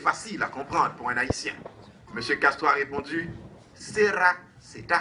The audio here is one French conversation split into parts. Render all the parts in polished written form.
facile à comprendre pour un Haïtien. Monsieur Castro a répondu, Sera, Seta.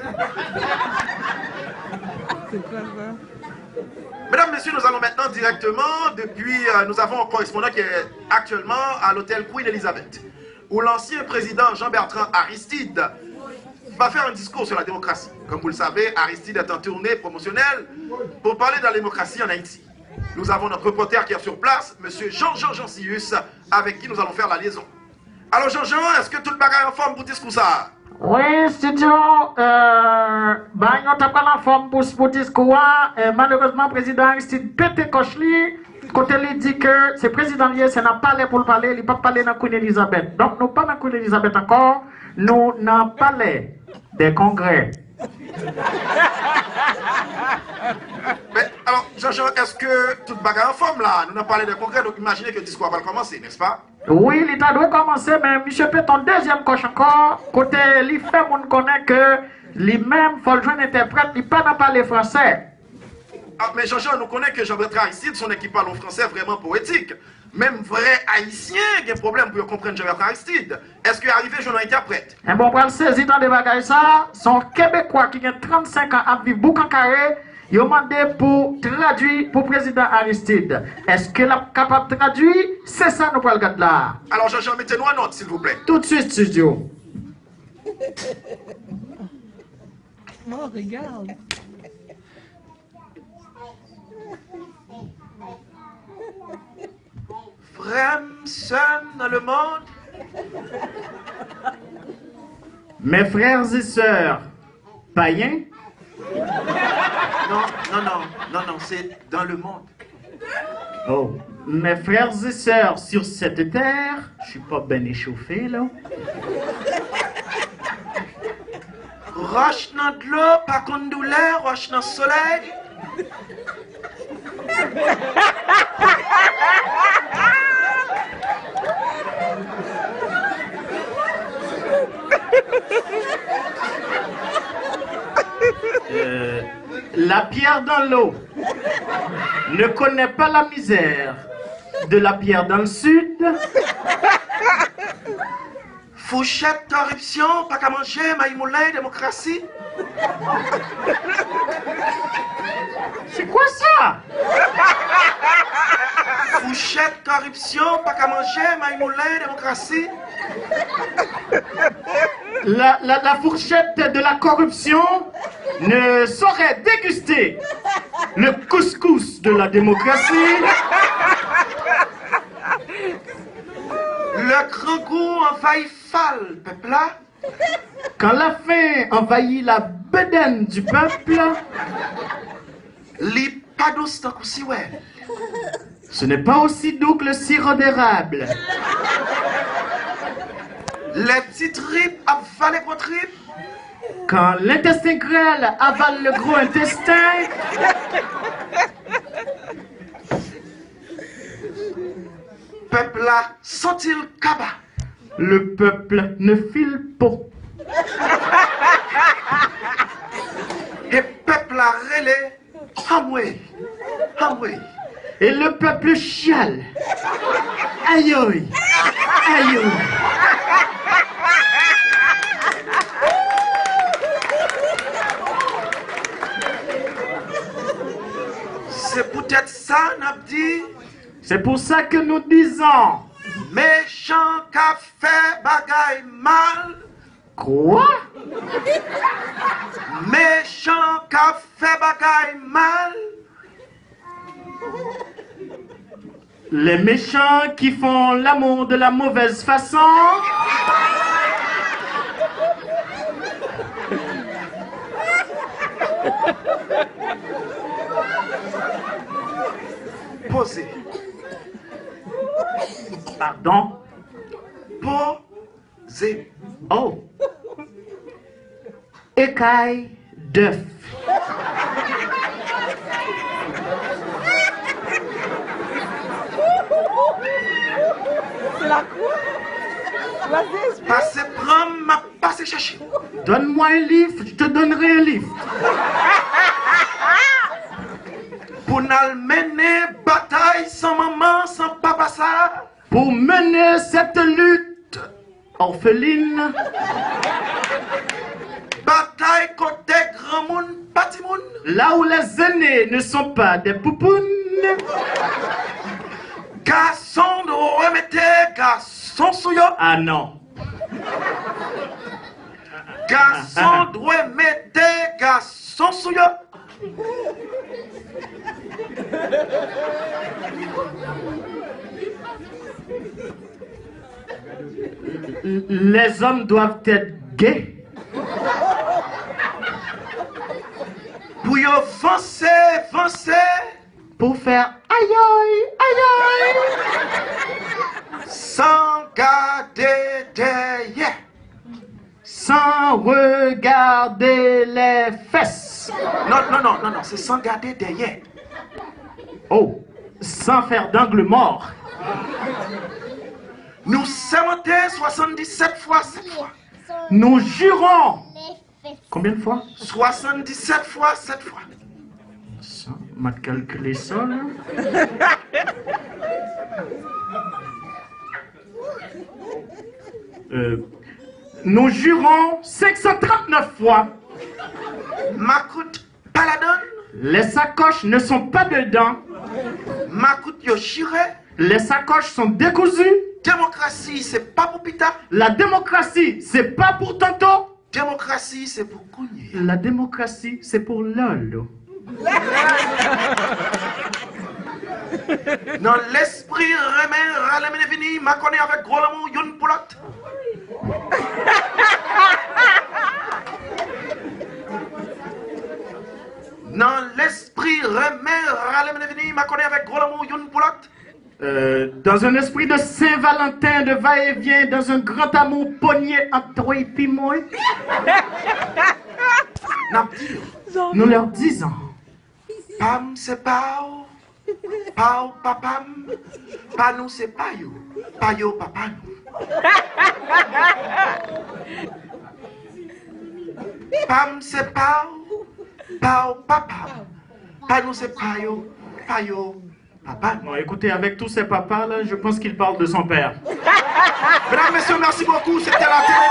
Mesdames, Messieurs, nous allons maintenant directement, nous avons un correspondant qui est actuellement à l'hôtel Queen Elizabeth, où l'ancien président Jean-Bertrand Aristide va faire un discours sur la démocratie. Comme vous le savez, Aristide est en tournée promotionnelle pour parler de la démocratie en Haïti. Nous avons notre reporter qui est sur place, M. Jean-Jean Jancius, avec qui nous allons faire la liaison. Alors Jean-Jean, est-ce que tout le bagage est en forme pour discours ça? Oui, studio, nous avons en forme pour discours. Malheureusement, le président Aristide Pété Kochli, côté il dit que c'est président lié, c'est n'a pas pour le parler, il ne peut pas parler dans Queen Elizabeth. Donc nous pas dans Queen Elizabeth encore, nous n'avons pas des congrès. Mais alors, Jean-Jean, est-ce que tout le bagage est en forme là? Nous n'avons parlé de congrès, donc imaginez que le discours va commencer, n'est-ce pas? Oui, l'État doit commencer, mais M. Péton, deuxième coche encore, côté il fait, on connaît que lui-même, il faut le joindre interprète, il ne peut pas parler français. Ah, mais Jean-Jean, nous connaissons que Jean-Bertrand Aristide, son équipe parle en français vraiment poétique. Même vrai haïtien a un problème pour comprendre Jean-Bertrand Aristide. Est-ce qu'il arrive, je n'ai interprète? Et bon, pour le saisir dans des bagages, ça, son Québécois qui a 35 ans à vivre boucan carré, il a demandé pour traduire pour le président Aristide. Est-ce qu'il est capable de traduire? C'est ça, nous parlons là. Alors, Jean-Jean, mettez-nous en note, s'il vous plaît. Tout de suite, studio. Oh, regarde. Frères, sœurs dans le monde. Mes frères et sœurs, païens? Non, c'est dans le monde. Oh, mes frères et sœurs sur cette terre, je suis pas bien échauffé là. Roche dans de l'eau, pas contre douleur, roche dans le soleil. La pierre dans l'eau ne connaît pas la misère de la pierre dans le sud. Fouchette, corruption, pas qu'à manger, maïmoulin, démocratie. C'est quoi ça? Fouchette, corruption, pas qu'à manger, maïmoulin, démocratie. La fourchette de la corruption ne saurait déguster le couscous de la démocratie. Le grand goût envahit fal, peuple là. Quand la faim envahit la bedaine du peuple, Li pas douce tant qu'aussi ouais. ce n'est pas aussi doux que le sirop d'érable. Les petits tripes avalent les gros tripes. Quand l'intestin grêle avale le gros intestin, Peuple là, sont-ils cabas? le peuple ne file pas. Et peuple là, relé, hamoué, hamoué. Et le peuple chiale. Aïe aïe, aïe aïe. C'est peut-être ça, n'a dit. C'est pour ça que nous disons. Méchant qu'a fait bagaille mal. Quoi? Méchant qu'a fait bagaille mal. Les méchants qui font l'amour de la mauvaise façon. Posez. Pardon? Posez. Oh. Écaille d'œuf. C'est la quoi? Vas-y, Passez prendre ma passe chercher. Donne-moi un livre, je te donnerai un livre. Pour nous mener bataille sans maman, sans papa ça. pour mener cette lutte orpheline. Bataille côté grand monde, petit monde. Là où les aînés ne sont pas des poupounes. Garçon de remettre, garçon souillot. Ah non. Garçon de remettre, garçon souillot. Les hommes doivent être gays. Pour y avancer, avancer. Pour faire aïe aïe aïe aïe. Sans garder derrière. Sans regarder les fesses. Non, c'est sans garder derrière. Oh, sans faire d'angle mort. Nous sémenté 77 fois 7 fois. Nous jurons. Combien de fois? 77 fois 7 fois. Ça, m'a calculé ça, là. Nous jurons 539 fois. Makout paladon. Les sacoches ne sont pas dedans. Makout yoshire. Les sacoches sont décousues. Démocratie, c'est pas pour pita. La démocratie, c'est pas pour tantôt. Démocratie, c'est pour Kougné. La démocratie, c'est pour Lolo. Dans l'esprit remet ralemene vini, ma connaît avec gros l'amour, yon poulotte. Dans l'esprit remet ralemene vini, ma connaît avec gros l'amour, yon poulotte. Dans un esprit de Saint-Valentin, de va-et-vient, dans un grand amour pogné entre toi et puis moi, nous leur disons, Pam c'est pao, pao papam, pa nous c'est payo, payo papa nous. Pam c'est pao, pao papam, pa nous c'est payo, payo papa nous. bon, écoutez, avec tous ces papas-là, je pense qu'il parle de son père. Mesdames, messieurs, merci beaucoup, c'était la télé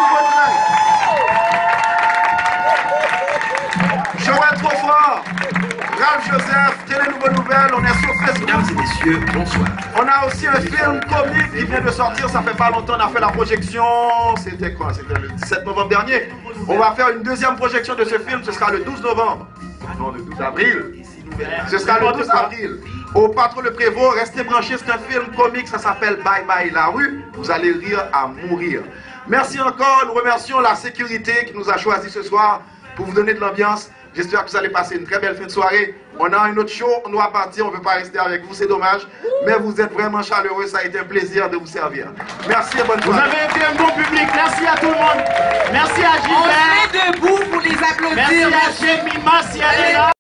Nouveau Nouvelle. Joël Trofort, Ralph Joseph, Télé Nouveau Nouvelle, on est sur Facebook. Mesdames et messieurs, bonsoir. On a aussi un film comique qui vient de sortir, ça fait pas longtemps, on a fait la projection, c'était quoi? C'était le 17 novembre dernier. On va faire une deuxième projection de ce film, ce sera le 12 novembre. Non, le 12 avril. Ce sera le 12 avril. Au Patron le Prévost, restez branchés, c'est un film comique, ça s'appelle Bye Bye la rue. Vous allez rire à mourir. Merci encore, nous remercions la sécurité qui nous a choisi ce soir pour vous donner de l'ambiance. J'espère que vous allez passer une très belle fin de soirée. On a un autre show, on doit partir, on ne peut pas rester avec vous, c'est dommage. Mais vous êtes vraiment chaleureux, ça a été un plaisir de vous servir. Merci et bonne soirée. Vous avez été un bon public, merci à tout le monde. Merci à On Gilbert. se met debout pour les applaudir. Merci à Jemima si elle est là.